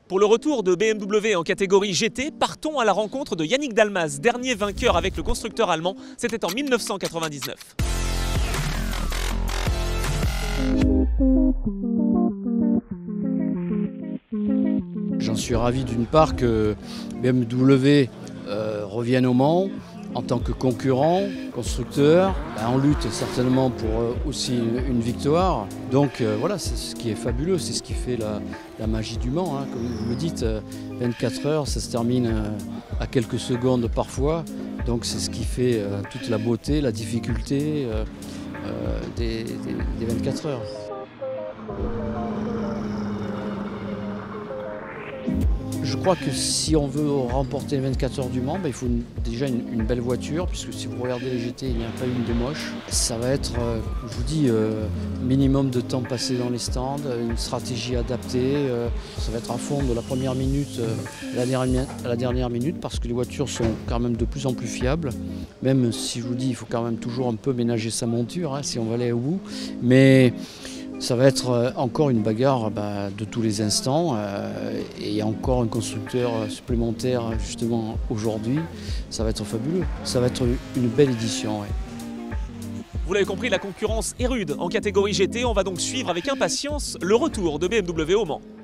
Pour le retour de BMW en catégorie GT, partons à la rencontre de Yannick Dalmas, dernier vainqueur avec le constructeur allemand, c'était en 1999. J'en suis ravi d'une part que BMW revienne au Mans en tant que concurrent, constructeur, en lutte certainement pour aussi une victoire. Donc voilà, c'est ce qui est fabuleux, c'est ce qui fait la magie du Mans. Hein. Comme vous le dites, 24 heures, ça se termine à quelques secondes parfois. Donc c'est ce qui fait toute la beauté, la difficulté des 24 heures. Je crois que si on veut remporter les 24 heures du Mans, il faut déjà une belle voiture, puisque si vous regardez les GT, il n'y a pas une des moches. Ça va être, je vous dis, minimum de temps passé dans les stands, une stratégie adaptée. Ça va être à fond de la première minute à la dernière minute, parce que les voitures sont quand même de plus en plus fiables. Même si je vous dis, il faut quand même toujours un peu ménager sa monture, hein, si on va aller au bout. Mais ça va être encore une bagarre de tous les instants et encore un constructeur supplémentaire justement aujourd'hui. Ça va être fabuleux. Ça va être une belle édition. Ouais. Vous l'avez compris, la concurrence est rude en catégorie GT. On va donc suivre avec impatience le retour de BMW au Mans.